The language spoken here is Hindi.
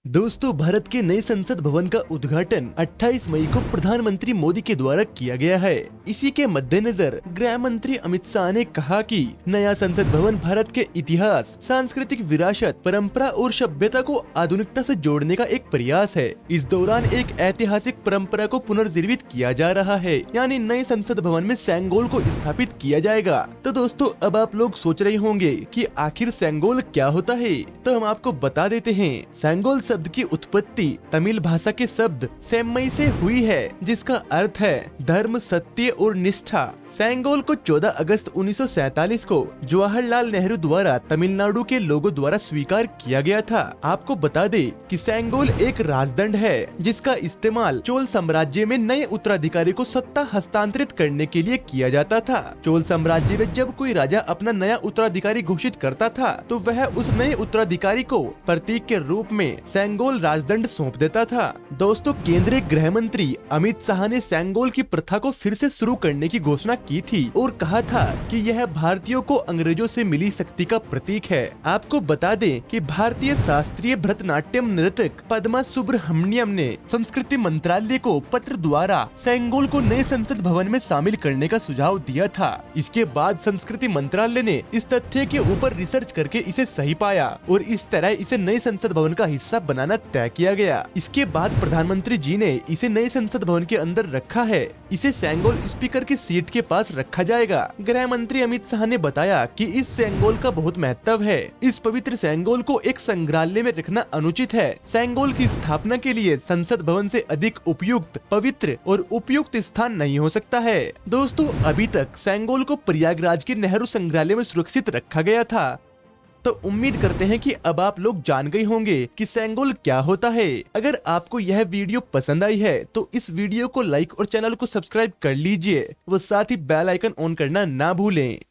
दोस्तों, भारत के नए संसद भवन का उद्घाटन 28 मई को प्रधानमंत्री मोदी के द्वारा किया गया है। इसी के मद्देनजर गृह मंत्री अमित शाह ने कहा कि नया संसद भवन भारत के इतिहास, सांस्कृतिक विरासत, परंपरा और सभ्यता को आधुनिकता से जोड़ने का एक प्रयास है। इस दौरान एक ऐतिहासिक परंपरा को पुनर्जीवित किया जा रहा है, यानी नए संसद भवन में सेंगोल को स्थापित किया जाएगा। तो दोस्तों, अब आप लोग सोच रहे होंगे कि आखिर सेंगोल क्या होता है, तो हम आपको बता देते हैं। सेंगोल शब्द की उत्पत्ति तमिल भाषा के शब्द सेम्मई से हुई है, जिसका अर्थ है धर्म, सत्य और निष्ठा। सेंगोल को 14 अगस्त 1947 को जवाहरलाल नेहरू द्वारा तमिलनाडु के लोगों द्वारा स्वीकार किया गया था। आपको बता दे कि सेंगोल एक राजदंड है, जिसका इस्तेमाल चोल साम्राज्य में नए उत्तराधिकारी को सत्ता हस्तांतरित करने के लिए किया जाता था। चोल साम्राज्य में जब कोई राजा अपना नया उत्तराधिकारी घोषित करता था, तो वह उस नए उत्तराधिकारी को प्रतीक के रूप में सेंगोल राजदंड सौंप देता था। दोस्तों, केंद्रीय गृह मंत्री अमित शाह ने सेंगोल की प्रथा को फिर से शुरू करने की घोषणा की थी और कहा था कि यह भारतीयों को अंग्रेजों से मिली शक्ति का प्रतीक है। आपको बता दें कि भारतीय शास्त्रीय भरतनाट्यम नर्तक पद्मा सुब्रमण्यम ने संस्कृति मंत्रालय को पत्र द्वारा सेंगोल को नए संसद भवन में शामिल करने का सुझाव दिया था। इसके बाद संस्कृति मंत्रालय ने इस तथ्य के ऊपर रिसर्च करके इसे सही पाया और इस तरह इसे नए संसद भवन का हिस्सा बनाना तय किया गया। इसके बाद प्रधानमंत्री जी ने इसे नए संसद भवन के अंदर रखा है। इसे सेंगोल स्पीकर की सीट के पास रखा जाएगा। गृह मंत्री अमित शाह ने बताया कि इस सेंगोल का बहुत महत्व है। इस पवित्र सेंगोल को एक संग्रहालय में रखना अनुचित है। सेंगोल की स्थापना के लिए संसद भवन से अधिक उपयुक्त, पवित्र और उपयुक्त स्थान नहीं हो सकता है। दोस्तों, अभी तक सेंगोल को प्रयागराज के नेहरू संग्रहालय में सुरक्षित रखा गया था। तो उम्मीद करते हैं कि अब आप लोग जान गए होंगे कि सेंगोल क्या होता है। अगर आपको यह वीडियो पसंद आई है तो इस वीडियो को लाइक और चैनल को सब्सक्राइब कर लीजिए, वो साथ ही बेल आइकन ऑन करना ना भूलें।